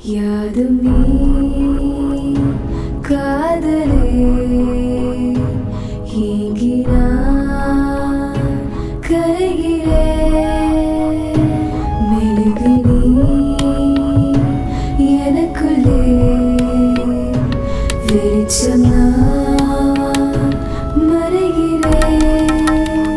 யாதும் நீ காதலே ஏங்கினான் கரைகிறேன் மெழுகு நீ எனக்குள்ளே வெளிச்சம் நான் மறைகிறேன்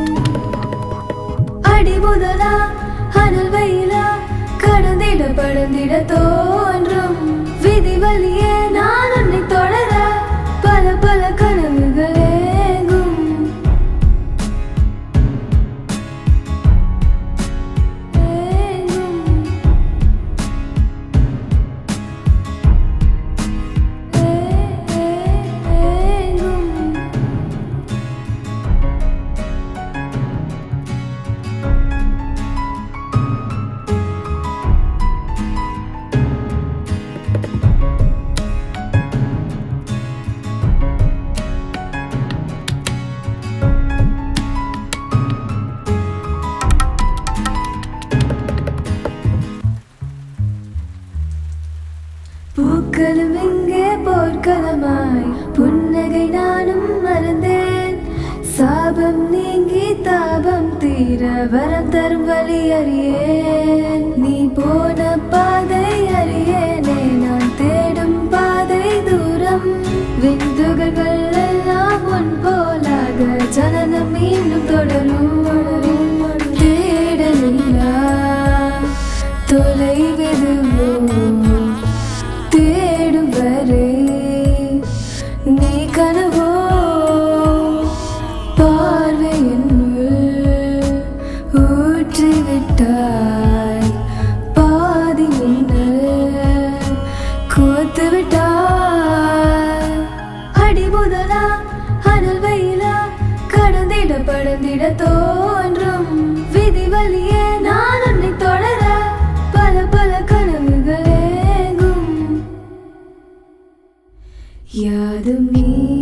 அடி முதலா அனல் வெயிலா கடந்திட படந்திட தோன்றும் விதி வழியே நான் உன்னை தொடர பல பல கனவுகள் ஏங்கும் பூக்களும் எங்கே போர்க்களமாய் புன்னகை நானும் மறந்தேன் சாபம் நீங்கி தாபம் தீர வரம் தரும் வழி அறியேன் நீ போன பாதை அறியேனே நான் தேடும் பாதை தூரம் விந்துகள் எல்லாம் உன் போலாக ஜனனம் மீண்டும் தொடரும் தேடலில்லா தொலைவெதுவோ தேடும் வரை நீ கனவோ பார்வையினுள் ஊற்றிவிட்டாய் பாதி மின்னல் கோத்து விட்டாய் அடி முதலா அனல் வெயிலா கடந்திட படந்திட தோன்றும் விதி வழியே நான் உன்னை தொடர பல பல கனவுகள் ஏங்கும் யாதும் நீ